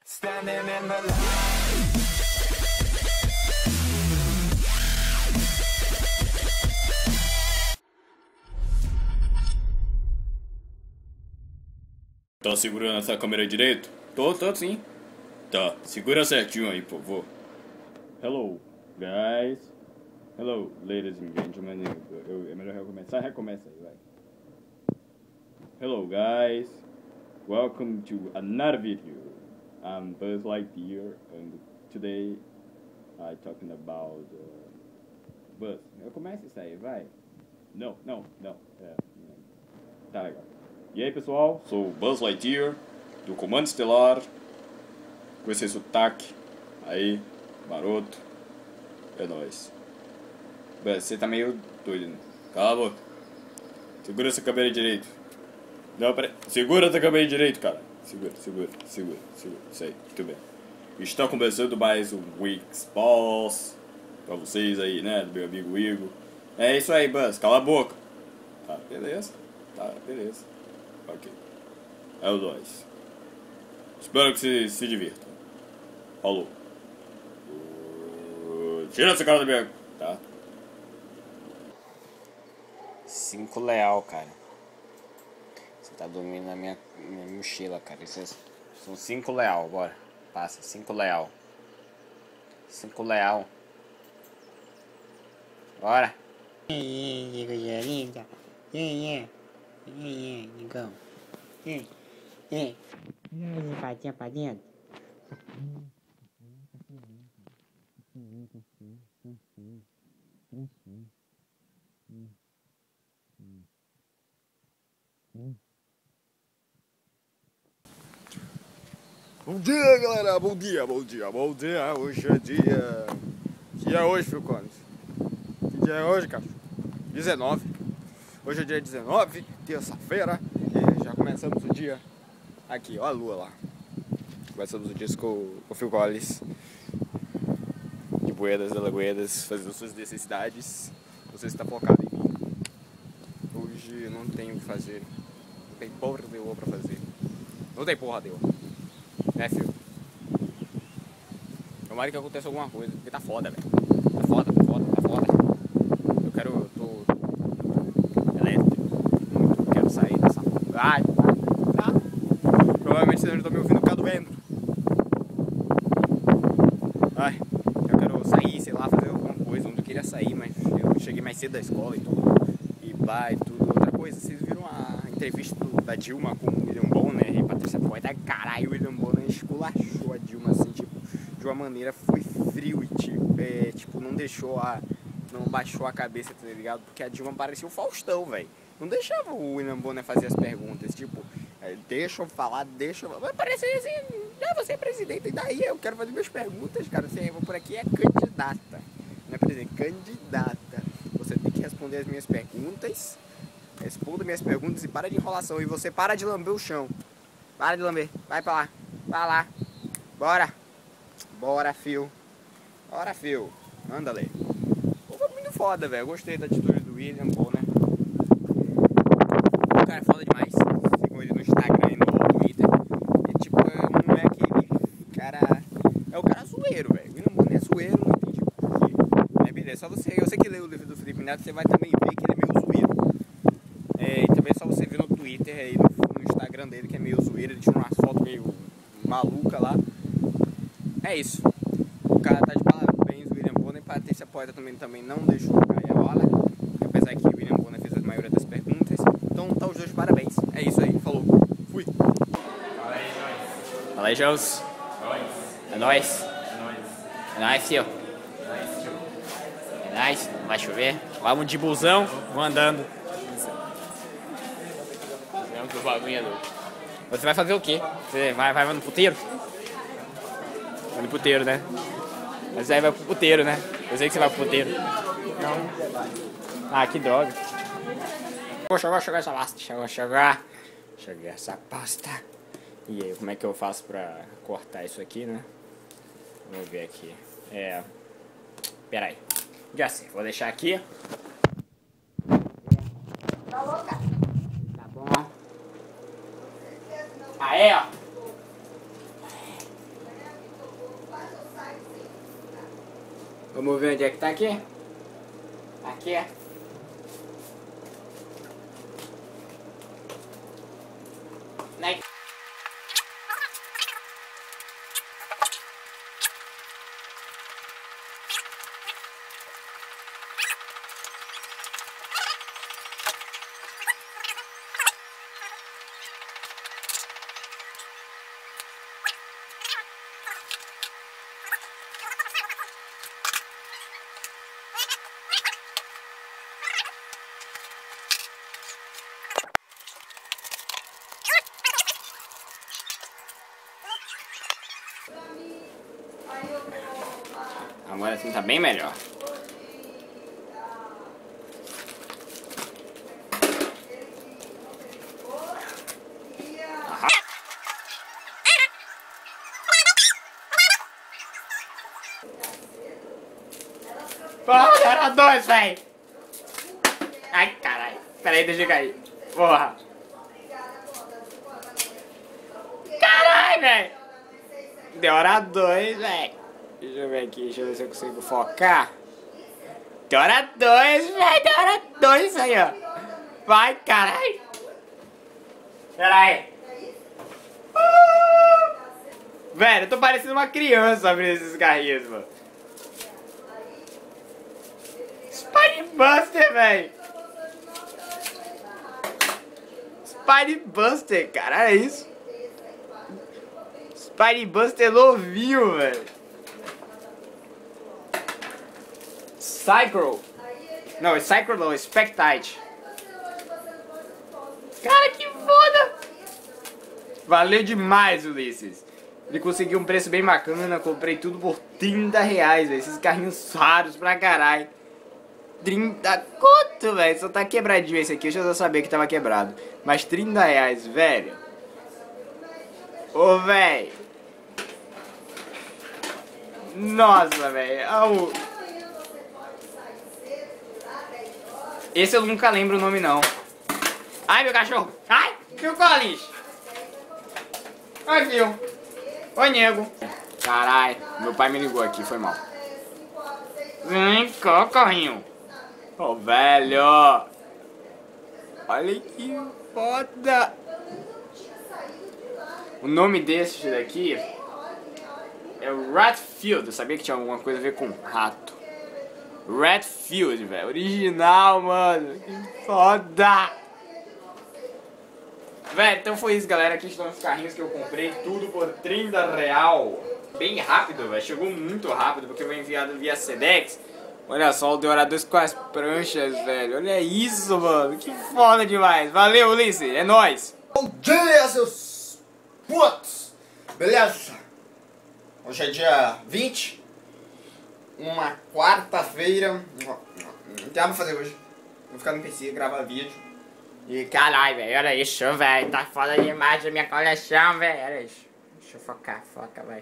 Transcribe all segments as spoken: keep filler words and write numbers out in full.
Standing in the light. Tá segurando essa câmera direito? Tô, tô sim. Tá, segura certinho aí, por favor. Hello, guys. Hello, ladies and gentlemen. Eu, é melhor recomeçar? Recomeça aí, vai. Hello, guys. Welcome to another video. I'm Buzz Lightyear, and today I'm talking about uh, Buzz. Começa isso aí, vai. Não, não, não. É, tá legal. E aí, pessoal, sou o Buzz Lightyear, do Comando Estelar, com esse sotaque aí, maroto. É nóis. Buzz, você tá meio doido, né? Cala a boca. Segura essa câmera direito. Não, peraí. Segura essa câmera direito, cara. Segura, segura, segura, segura. Isso aí, muito bem. Está começando mais um Weeks Balls pra vocês aí, né, do meu amigo Igor. É isso aí, Buzz, cala a boca. Tá, beleza. Tá, beleza. Ok. É o dois. Espero que você se divirta. Falou. Uh, tira essa cara da minha... Tá. Cinco leal, cara. Você tá dormindo na minha, minha mochila, cara. Isso é, são cinco leal, bora. Passa, cinco leal. Cinco leal. Bora. Negão. É, é. Patinha pra dentro. Bom dia, galera, bom dia, bom dia, bom dia. Hoje é dia... Que dia é hoje, Phil Collins? Que dia é hoje, cachorro? dezenove. Hoje é dia dezenove, terça-feira. E já começamos o dia aqui, ó a lua lá. Começamos o dia com o Phil Collins de Buenas, Alagoedas, fazendo suas necessidades. Você está focado em mim. Hoje não tenho o que fazer. Não tem porra nenhuma pra fazer. Não tem porra nenhuma. Né, filho? Tomara que aconteça alguma coisa, porque tá foda, velho. Tá foda, tá foda, tá foda. Eu quero, eu tô elétrico. Eu quero sair dessa... Ai, tá? Provavelmente vocês já estão me ouvindo por causa do vento. Ai, eu quero sair, sei lá, fazer alguma coisa. Onde eu queria sair, mas eu cheguei mais cedo da escola e tudo. E vai e tudo. Outra coisa, vocês viram a entrevista do, da Dilma com o William Bonner e Patrícia Poeta? Caralho, o William Bonner esculachou a Dilma, assim, tipo, de uma maneira, foi frio e, tipo, é, tipo, não deixou a... não baixou a cabeça, tá ligado? Porque a Dilma parecia o Faustão, velho. Não deixava o William Bonner fazer as perguntas, tipo, é, deixa eu falar, deixa eu... Mas parecia assim, ah, você é presidente, e daí eu quero fazer minhas perguntas, cara. Você, eu vou por aqui, é candidata. Não é presidente, candidata. Você tem que responder as minhas perguntas, responda minhas perguntas e para de enrolação. E você para de lamber o chão. Para de lamber, vai pra lá, vai lá. Bora. Bora, fio. Bora, fio. Anda, Lê. Foi muito foda, velho. Gostei da atitude do William Bonner. O cara é foda demais. Sigam ele no Instagram e no Twitter. E, tipo, é um moleque... Cara... É o cara zoeiro, velho. O William Bonner é zoeiro, não entendi por quê. É, beleza. Só você... Eu sei que leu o livro do Felipe Neto, você vai também ver que ele é meio zoeiro. É, e também é só você ver no Twitter aí, no, no Instagram dele, que é meio zoeiro. Ele tira umas fotos meio maluca lá. É isso. O cara tá de parabéns, o William Bonner. E Patrícia Poeta também, também não deixou cair a bola. Apesar que o William Bonner fez a maioria das perguntas. Então tá os dois de parabéns. É isso aí, falou. Fui. Fala aí, Jones. Fala aí, Jones. É nóis. É nóis. É nóis, tio. É nóis. Não vai chover. Vamos de busão, vou andando. Vamos pro bagulho do... Você vai fazer o quê? Você vai, vai no puteiro? Vai no puteiro, né? Mas aí vai pro puteiro, né? Eu sei que você vai pro puteiro. Não. Ah, que droga. Vou chegar, chegar essa pasta. Chegar, chegar. Chegar essa pasta. E aí, como é que eu faço pra cortar isso aqui, né? Vamos ver aqui. É... Pera aí. Já sei, vou deixar aqui. Tá louca? Tá bom. Aí, ó. Vamos ver onde é que tá aqui. Aqui é. Né? Agora assim tá bem melhor. Aham. Porra, era dois, véi! Ai, caralho. Pera aí, deixa eu cair. Porra. Caralho, véi! Deu hora dois, véi. Deixa eu ver aqui, deixa eu ver se eu consigo focar. Deu hora dois, véi. Deu hora dois isso aí, ó. Vai, caralho. Pera aí. Uh! Velho, eu tô parecendo uma criança abrindo esses carrinhos, mano. Spinebuster, velho. Spinebuster, cara, é isso. Spinebuster novinho, velho. Cyclo. Não, é Cyclo não, é Spectite. Cara, que foda. Valeu demais, Ulisses. Ele conseguiu um preço bem bacana. Comprei tudo por trinta reais, velho. Esses carrinhos raros pra caralho. trinta conto, velho. Só tá quebradinho esse aqui. Eu já não sabia que tava quebrado. Mas trinta reais, velho. Ô, velho. Nossa, velho. Esse eu nunca lembro o nome, não. Ai, meu cachorro. Ai, meu Collins. Ai, viu. Oi, nego. Caralho, meu pai me ligou aqui, foi mal. Vem cá, carrinho. Ô, oh, velho. Olha que foda. O nome desse daqui é Ratfield. Eu sabia que tinha alguma coisa a ver com rato. Ratfield, velho. Original, mano. Que foda. Velho, então foi isso, galera. Aqui estão os carrinhos que eu comprei. Tudo por trinta real. Bem rápido, velho. Chegou muito rápido, porque foi enviado via Sedex. Olha só o Deorador com as pranchas, velho. Olha isso, mano. Que foda demais. Valeu, Ulisses. É nóis. Bom dia, seus putos. Beleza? Hoje é dia vinte. Uma quarta-feira. Não tem nada pra fazer hoje. Vou ficar no P C, gravar vídeo. E caralho, velho, olha isso, velho. Tá foda demais a minha coleção, velho. Olha isso. Deixa eu focar, foca, velho.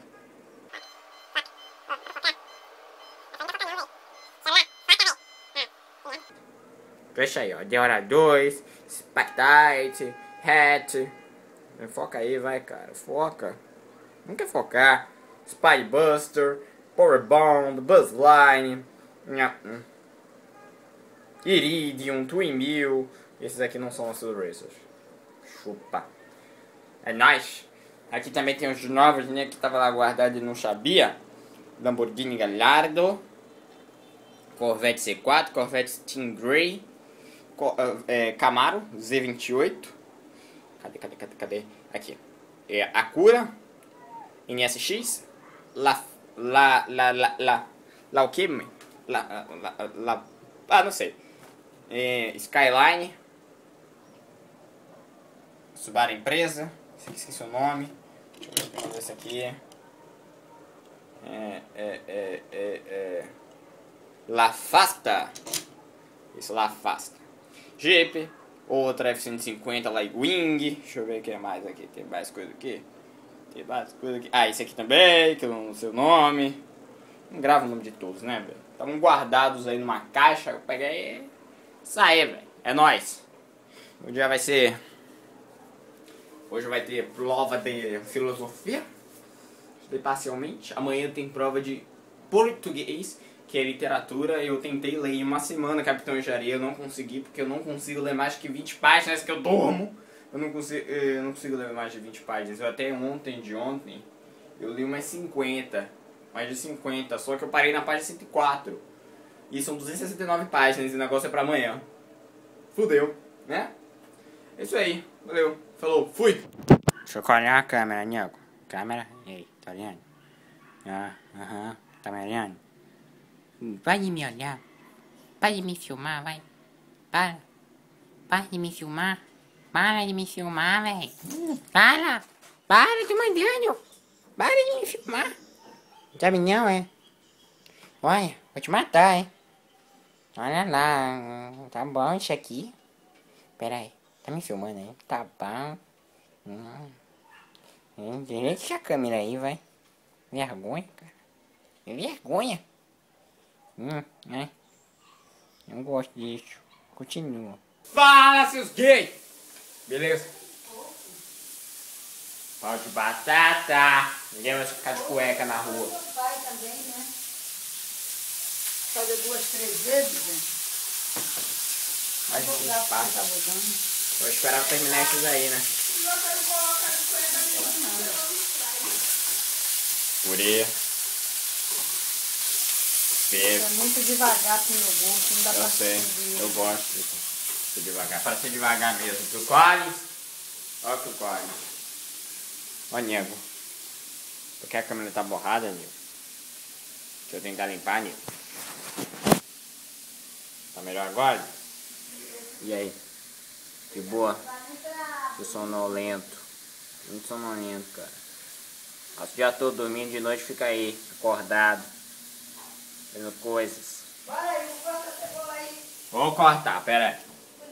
Fecha aí, ó. Deoradores, Spectite, Hat. Foca aí, vai, cara. Foca. Não quer focar. Spinebuster, Powerbomb, Buzzline, Iridium, Twin Mill. Esses aqui não são nossos racers. Chupa. É nóis. Aqui também tem os novos, né? Que tava lá guardado e não sabia. Lamborghini Gallardo, Corvette C quatro, Corvette Stingray, Co é, Camaro Z vinte e oito. Cadê, cadê, cadê, cadê? Aqui. É, Acura, N S X, La, La, La, La, La, La o que? La, La, La, ah, não sei. É, Skyline, Subaru Empresa, esse aqui esqueci o nome. Deixa eu ver esse aqui. É, é, é, é, é. La Fasta. Isso, La Fasta. Jeep, outra F cento e cinquenta Lightwing. Deixa eu ver o que é mais aqui. Tem mais coisa aqui. Tem mais coisa aqui. Ah, esse aqui também, que eu não sei o nome. Não gravo o nome de todos, né, velho? Estavam guardados aí numa caixa. Eu peguei. Isso aí, velho. É nóis. O dia vai ser. Hoje vai ter prova de filosofia. Estudei parcialmente. Amanhã tem prova de português, que é literatura. Eu tentei ler em uma semana Capitão Engenharia, eu não consegui, porque eu não consigo ler mais que vinte páginas que eu durmo. Eu não consigo, eu não consigo ler mais de vinte páginas. Eu até ontem, de ontem, eu li umas cinquenta. Mais de cinquenta, só que eu parei na página cento e quatro. E são duzentas e sessenta e nove páginas e o negócio é pra amanhã. Fudeu, né? É isso aí, valeu, falou, fui! Deixa eu olhar a câmera, nego. Câmera? Ei, tá olhando? Ah, aham, tá me olhando? Hum, Pode me olhar. Pode me filmar, vai. Para. Para de me filmar. Para de me filmar, velho. Para. Para de mandando. Para de me filmar. Sabe não, é? Olha, vou te matar, hein? Olha lá. Tá bom isso aqui. Pera aí. Tá me filmando aí? Tá bom. Hum. Hum, Deixa a câmera aí, vai. Vergonha, cara. Vergonha. Hum, é. Não gosto disso. Continua. Fala, seus gays! Beleza? Pau de batata. Ninguém vai ficar de cueca na rua. Pai também, né? Fazer duas, três vezes, né? Mas Vou não dar pra passa. tá rodando. Vou esperar terminar esses aí, né? Purê. É Bebo. muito devagar pro meu gosto, não dá Eu pra sei. seguir. Eu gosto de ser devagar. Para ser devagar mesmo. Tu Collins. Ó que o Collins. Ó, nego. Porque a câmera tá borrada, nego. Deixa eu tentar limpar, nego. Tá melhor agora? E aí? De boa? Tô sonolento. Muito sonolento, cara. Nossa, já tô dormindo de noite, fica aí, acordado. Fazendo coisas. Vou cortar, pera aí.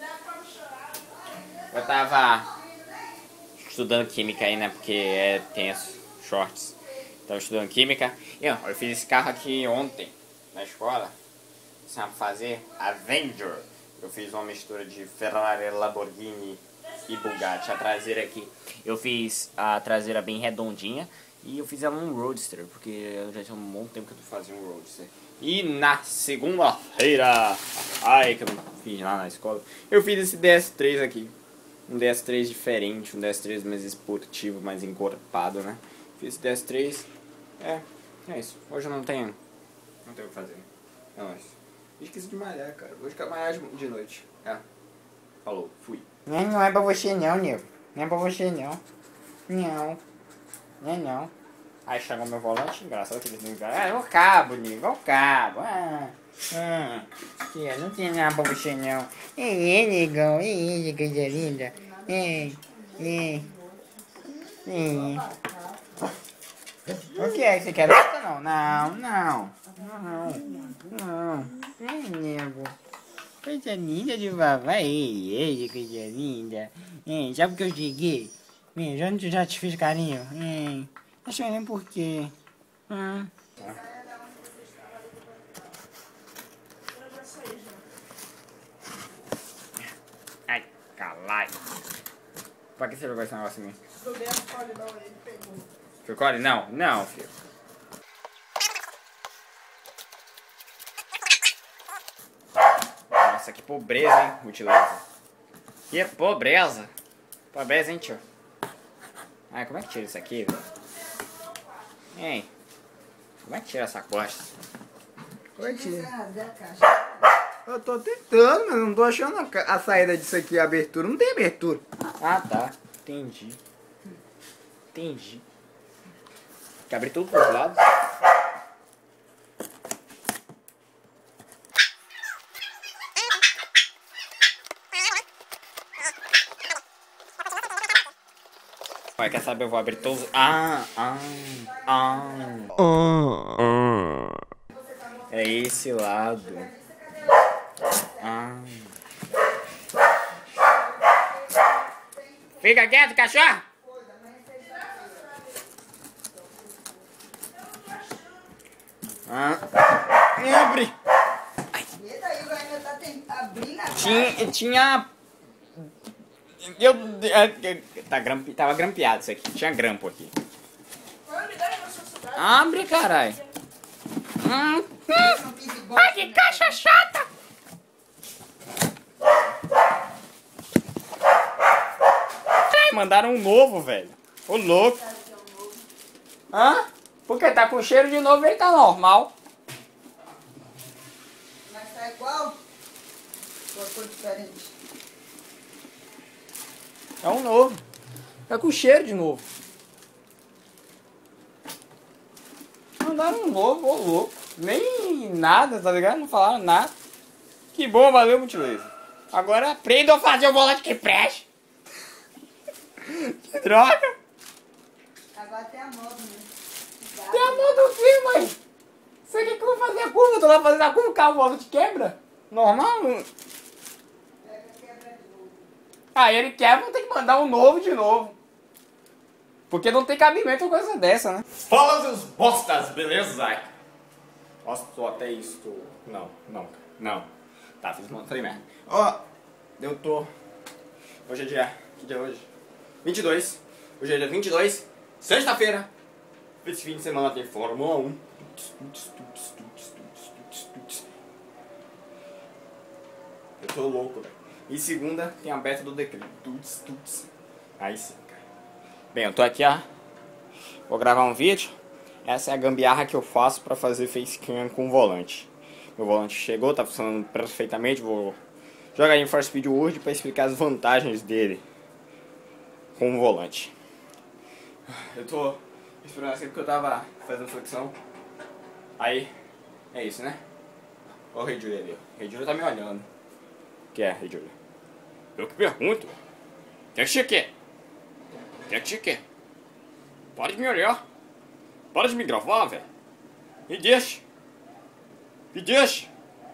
Eu tava estudando química aí, né? Porque é tenso, shorts. Tava estudando química. E ó, eu fiz esse carro aqui ontem, na escola. Sabe fazer? Avenger. Eu fiz uma mistura de Ferrari, Lamborghini e Bugatti. A traseira aqui, eu fiz a traseira bem redondinha. E eu fiz ela um Roadster, porque eu já tinha um bom tempo que eu fazia um Roadster. E na segunda-feira, ai que eu não fiz lá na escola, eu fiz esse D S três aqui. Um D S três diferente, um D S três mais esportivo, mais encorpado, né? Fiz esse D S três, é, é isso. Hoje eu não tenho, não tenho o que fazer. É nóis. Esqueci de malhar, cara. Vou ficar malhar de noite. É. Falou, fui. Não, não é pra você não, nego. Não é pra você não. Não. Não é não. Aí chegou meu volante, engraçado que eles não ligaram. Ah, é o cabo, nego, é o cabo. Ah, Ah, tia, não tem nada pra você não. Ei, negão. Ei, coisa linda. Ei, ei. Ei. O que é que você quer? Não, não, não. Não, não. Ei, nego. Coisa linda de vovó. Ei, ei, coisa linda. Ei, sabe o que eu cheguei? Ei, já, não- já te fiz carinho? Ei, tá chorando por quê? Ah. ai, calai. Pra que você jogou esse negócio em mim? Foi Cole? Não, não, filho. Nossa, que pobreza, hein, Multilaser. Que pobreza. Pobreza, hein, tio. Ai, como é que tira isso aqui, velho? Hein? Como é que tira essa costa? Como é que tira? Eu tô tentando, mas não tô achando a, a saída disso aqui, a abertura. Não tem abertura. Ah, tá. Entendi. Entendi. Tem que abrir tudo pros lados. Vai, quer saber? Eu vou abrir todos. Ah, ah, ah. É esse lado. Ah. Fica quieto, cachorro! Ah. Abre! Eita, aí vai tentar tem- abrir na Tinha. Tinha. Eu. Tá grampe, tava grampeado isso aqui. Tinha grampo aqui. Abre, caralho. Hum. Ai, que caixa chata! Mandaram um novo, velho. Ô louco. Hã? Porque tá com cheiro de novo, ele tá normal. Mas tá igual? Ou cor diferente? É um novo. Tá com cheiro de novo. Mandaram um novo, ô louco. Nem nada, tá ligado? Não falaram nada. Que bom, valeu, Multilaser. Agora aprendam a fazer o volante que preste. Que droga. Agora tem a moda, né? Tem a mão do quê, mãe? Você quer que eu vou fazer a curva? Eu tô lá fazendo a curva, o carro volante quebra. Normal? Pega, quebra de novo. Aí ele quebra, vão ter que mandar um novo de novo. Porque não tem cabimento uma coisa dessa, né? Fala, seus bostas, beleza, Zay? Nossa, tô até isso, tô... Não, não, não. Tá, fiz uma... Falei merda. Ó, eu tô... Hoje é dia... Que dia é hoje? vinte e dois. Hoje é dia vinte e dois. Sexta-feira. Esse fim de semana tem Fórmula um. Eu tô louco, velho. E segunda tem a beta do decreto. Tuts, tuts. Aí sim, cara. Bem, eu tô aqui, ó. Vou gravar um vídeo. Essa é a gambiarra que eu faço pra fazer facecam com o volante. Meu volante chegou, tá funcionando perfeitamente. Vou jogar em For Speed World pra explicar as vantagens dele com o volante. Eu tô esperando assim porque eu tava fazendo flexão. Aí, é isso, né? Olha o Rei Júlio ali, ó. O Rei Júlio tá me olhando. O que é, Rei Júlio? Eu que pergunto. O que é que você quer? O que é que você quer? Para de me olhar. Para de me gravar, velho. Me deixa. Me deixa.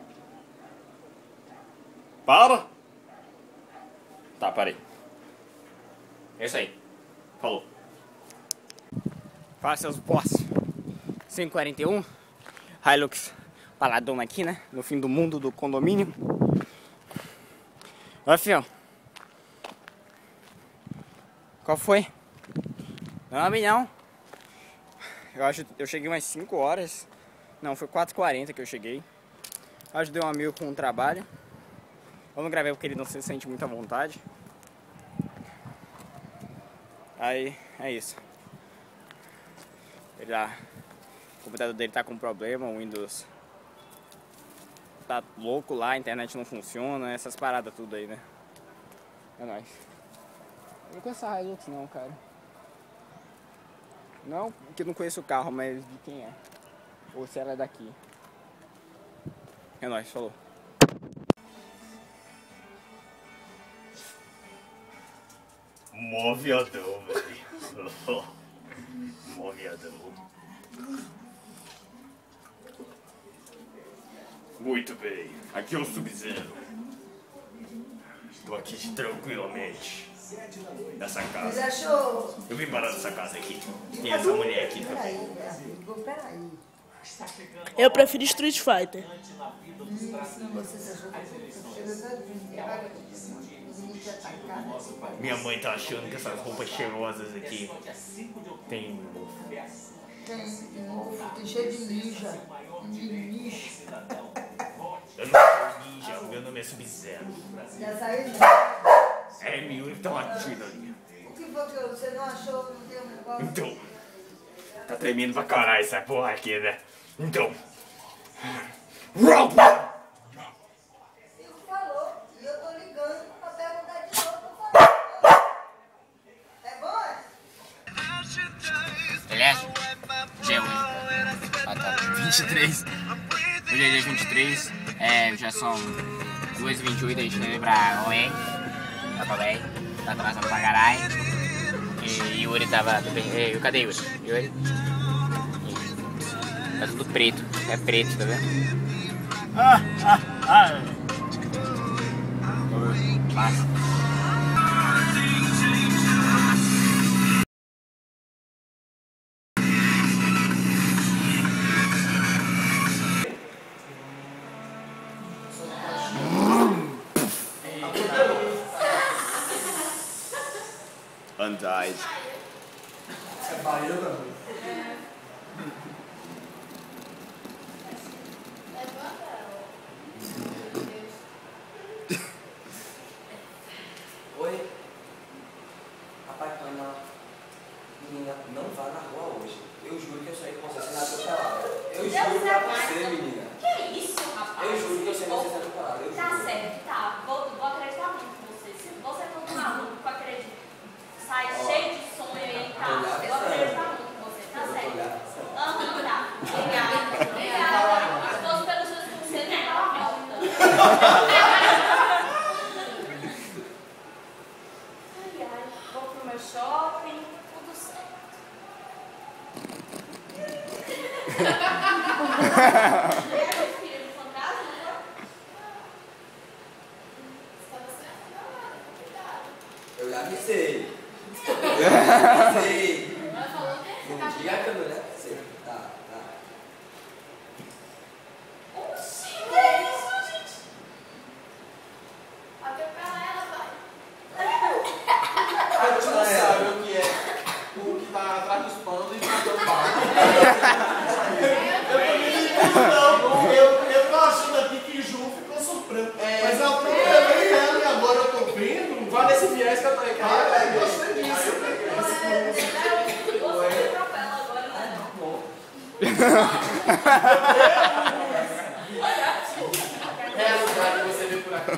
Para. Tá, parei. É isso aí. Falou. Fala, seus boss. cento e quarenta e um. Hilux paladona aqui, né? No fim do mundo do condomínio. Ó, fião. Qual foi? Não, não. Eu acho eu cheguei umas cinco horas. Não, foi quatro e quarenta que eu cheguei. Ajudei um amigo com um trabalho. Eu não gravei porque ele não se sente muito à vontade. Aí, é isso. Ele lá, o computador dele tá com problema, o Windows tá louco lá, a internet não funciona, essas paradas tudo aí, né? É nóis. Eu não conheço a Hilux não, cara. Não, porque eu não conheço o carro, mas de quem é. Ou se ela é daqui. É nóis, falou. Moviadão, velho. Moviadão. Muito bem, aqui é o Sub-Zero. Estou aqui tranquilamente nessa Mas casa. achou... Eu vim parar nessa casa aqui. Tem essa mulher aqui também. Peraí, amigo, peraí. Eu prefiro Street Fighter. Hum, senão você se achou que eu chego todo dia atacado. Minha mãe tá achando que essas roupas cheirosas aqui tem... Tem mofo, tem cheio de ninja. De lixo. Eu não sou ninja, meu nome é Sub-Zero. Já saiu de... É Miuri que tá latindo ali. O que foi que você não achou? Não deu um negócio? Então, tá tremendo pra caralho essa porra aqui, né? Então... Ele falou, e eu tô ligando pra perguntar de novo, eu falei. É bom, é? Beleza? Dia é hoje. Ah, tá. vinte e três. Hoje é dia vinte e três. É, já são duas e vinte e oito. A gente vai pra O E. Tá pra bem. Tá atrasado pra caralho. E Yuri tava... E, cadê Yuri? Yuri? Tá tudo preto. É preto, tá vendo? Ah, ah, ah. Massa. Undied. Eu juro pra você, menina. Que isso, rapaz? Eu juro que eu sei você tá preparado. Eu Tá juro. certo, tá. Vou, vou acreditar muito em você. Se você é todo maluco, eu acredito. Sai cheio de sonho aí, tá? Eu vou acreditar muito em você, tá certo? Aham, tá. Obrigada. Obrigada. Se fosse pelos seus conselhos, eu tava morta. Ai, ai. Vou pro meu shopping, tudo certo. Eu já avisei. Eu já avisei. Não diga que eu não já avisei. Tá, tá. Oxi, que é isso, gente? Atropelar ela, vai. A gente não sabe o que é o que tá atrás dos panos e bateu o pau. Eu também não, eu, eu tô achando aqui que Ju ficou surpreso. É, mas eu atropelei ela e agora eu tô vendo. Vai nesse viés que eu tô aqui. Ah, eu gostei disso. Você atropela agora, né? É a lugar que você vê por aqui.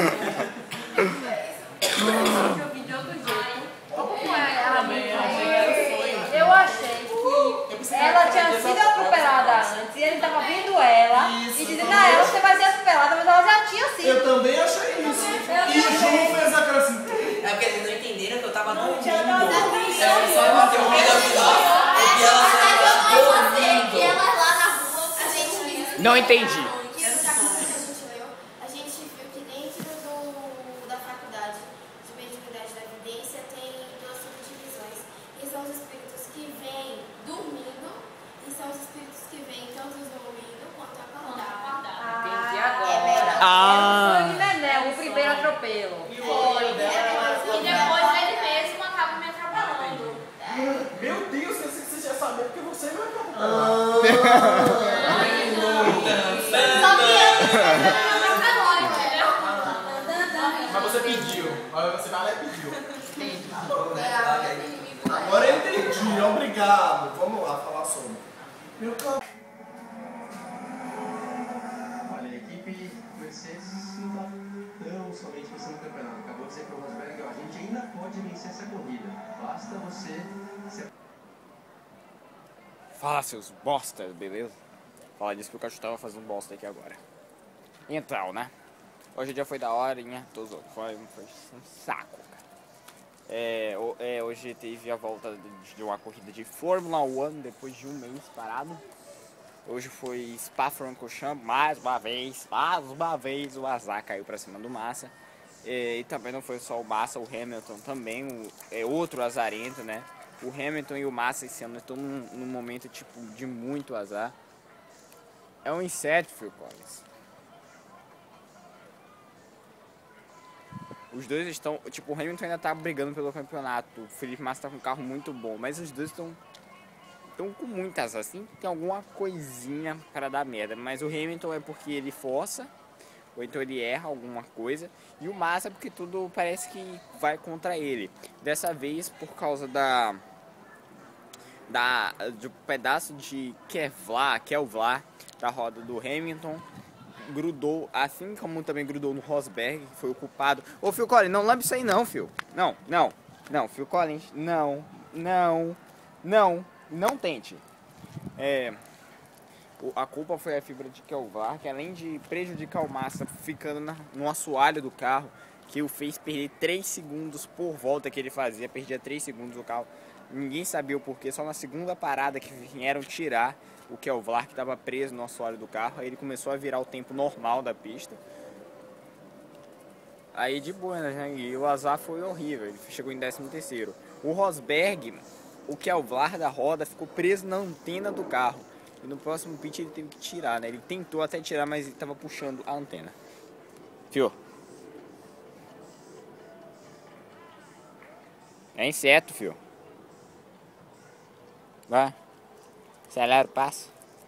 Eu vi de outro jeito. Como é ela? Eu achei que ela tinha sido atropelada antes e ele tava vendo ela e dizendo a ela você vai ser atropelada, mas ela já tinha sido. Eu também achei isso. E Ju fez aquela assim. É porque eles não entenderam que eu tava dormindo. ela tava dormindo. É só porque eu vi ela e ela tava dormindo. ela lá na rua, a gente Não entendi. que esse capítulo que a gente leu, a gente viu que dentro do, da faculdade de mediunidade da evidência tem duas subdivisões. E são os espíritos que vêm dormindo e são os espíritos que vêm tanto dormindo quanto acordado. Entendi agora. Ah. Foi de Neném, o primeiro atropelo. Foi. E depois ele mesmo acaba me atropelando. Meu Deus, você, você já sabia porque você não é capaz. Só que eu não me atropelou, entendeu? Mas você pediu. Agora você vai lá e pediu. Agora eu entendi, obrigado. Vamos lá falar sobre. Meu carro. Olha, a equipe Mercedes não está tão somente você no campeonato. Acabou de dizer para o Rosberg, ó, a gente ainda pode vencer essa corrida. Basta você se... Fala, seus bosta, beleza? Fala disso que o cachorro tava fazendo bosta aqui agora. Então, né? Hoje o dia foi da horinha, tô zoando. Foi, foi um saco, cara. É, o- é, hoje teve a volta de, de uma corrida de Fórmula um depois de um mês parado. Hoje foi Spa-Francorchamps, mais uma vez, mais uma vez o azar caiu pra cima do Massa. É, e também não foi só o Massa, o Hamilton também, o, é outro azarento, né? O Hamilton e o Massa esse ano estão num, num momento tipo de muito azar. É um inseto, Phil Collins. Os dois estão, tipo, o Hamilton ainda tá brigando pelo campeonato, o Felipe Massa tá com um carro muito bom, mas os dois estão estão com muitas, assim, tem alguma coisinha para dar merda, mas o Hamilton é porque ele força, ou então ele erra alguma coisa, e o Massa é porque tudo parece que vai contra ele. Dessa vez, por causa da da do pedaço de Kevlar, Kevlar da roda do Hamilton, grudou, assim como também grudou no Rosberg, que foi o culpado. Ô, Phil Collins, não lambe isso aí não, Phil. Não, não, não, Phil Collins, não, não, não, não tente. É, o- a culpa foi a fibra de Kevlar, que além de prejudicar o Massa ficando na, no assoalho do carro, que o fez perder três segundos por volta que ele fazia, perdia três segundos o carro. Ninguém sabia o porquê, só na segunda parada que vieram tirar o Kevlar que estava preso no assoalho do carro, aí ele começou a virar o tempo normal da pista. Aí de boa, né? E o azar foi horrível, ele chegou em décimo terceiro. O Rosberg, o Kevlar da roda ficou preso na antena do carro. E no próximo pit ele teve que tirar, né? Ele tentou até tirar, mas ele estava puxando a antena. Fio. É inseto, fio. Vai. Acelera o passo.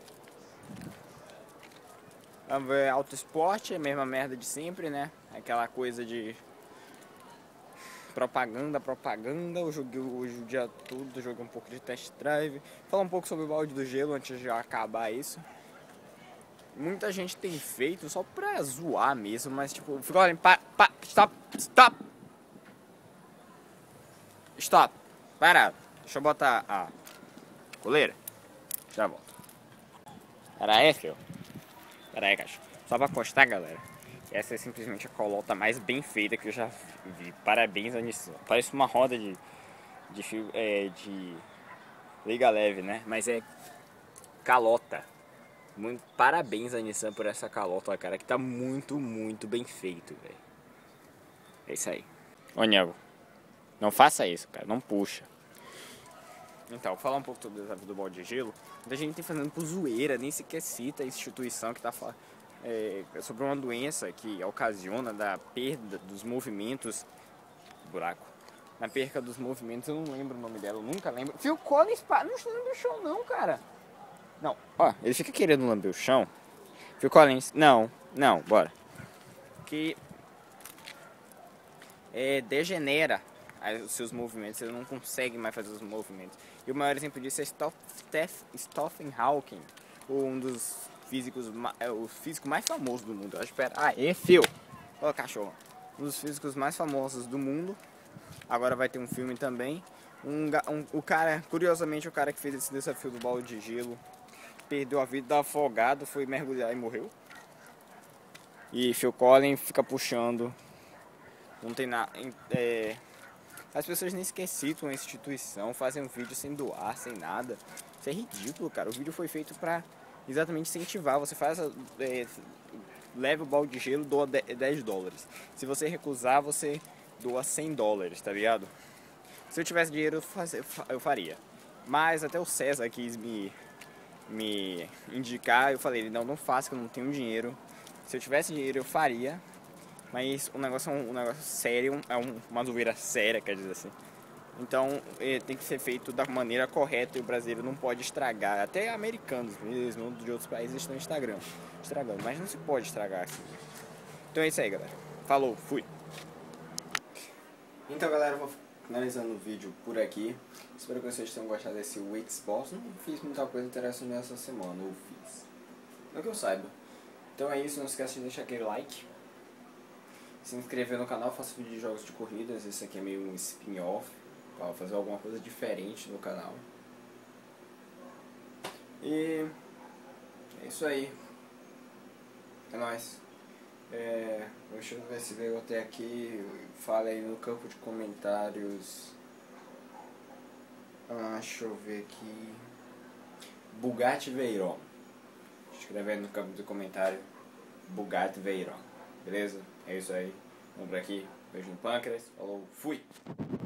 Vamos ver, auto esporte, a mesma merda de sempre, né? Aquela coisa de propaganda, propaganda. Eu joguei hoje o dia todo, joguei um pouco de test drive. Falar um pouco sobre o balde do gelo antes de acabar isso. Muita gente tem feito só pra zoar mesmo, mas tipo, fica olhando, pa, pa, stop, stop, stop, parado. Deixa eu botar a coleira, já volto. Pera aí, filho. Pera aí, cachorro. Só pra constar, galera, essa é simplesmente a colota mais bem feita que eu já vi. Parabéns a Nissan. Parece uma roda de, de, fio, é, de liga leve, né? Mas é calota. Muito, parabéns a Nissan por essa calota, cara, que tá muito, muito bem feito, velho. É isso aí. Ô, Nego, não faça isso, cara, não puxa. Então, vou falar um pouco sobre o desafio do balde de gelo. Muita gente tem fazendo por zoeira, nem sequer cita a instituição que tá falando é, sobre uma doença que ocasiona da perda dos movimentos. Buraco. Na perca dos movimentos, eu não lembro o nome dela, eu nunca lembro. Phil Collins, pá, não lembro o chão, não, cara. Não, ó, ele fica querendo lamber o chão. Phil Collins, não, não, bora. Que é, degenera os seus movimentos, você não consegue mais fazer os movimentos. E o maior exemplo disso é Stephen Hawking, um dos físicos, é, o físico mais famoso do mundo. Espera, ah, é Phil, ó, cachorro. Um dos físicos mais famosos do mundo. Agora vai ter um filme também. Um, um, o cara, curiosamente, o cara que fez esse desafio do balde de gelo perdeu a vida afogado, foi mergulhar e morreu. E Phil Collins fica puxando. Não tem nada. É, as pessoas nem sequer citam a instituição, fazem um vídeo sem doar, sem nada. Isso é ridículo, cara. O vídeo foi feito pra exatamente incentivar. Você faz. É, leva o balde de gelo, doa dez dólares. Se você recusar, você doa cem dólares, tá ligado? Se eu tivesse dinheiro, eu faria. Mas até o César quis me. me indicar, eu falei, não, não faça, que eu não tenho dinheiro. Se eu tivesse dinheiro eu faria, mas o negócio é um, um negócio sério, é um, uma zoeira séria, quer dizer assim. Então é, tem que ser feito da maneira correta e o brasileiro não pode estragar. Até americanos mesmo, de outros países estão estragando, estragando, mas não se pode estragar assim. Então é isso aí, galera. Falou, fui. Então, galera, eu vou finalizando o vídeo por aqui. Espero que vocês tenham gostado desse Wix Boss. Não fiz muita coisa interessante nessa semana, ou fiz. Não que eu saiba. Então é isso, não esqueça de deixar aquele like. Se inscrever no canal, faço vídeo de jogos de corridas. Esse aqui é meio um spin-off, para fazer alguma coisa diferente no canal. E é isso aí. É nóis. É, deixa eu ver se veio até aqui. Fala aí no campo de comentários. Ah, deixa eu ver aqui. Bugatti Veyron. Escreve aí no campo de comentário Bugatti Veyron. Beleza? É isso aí. Vamos por aqui. Beijo no pâncreas. Falou. Fui!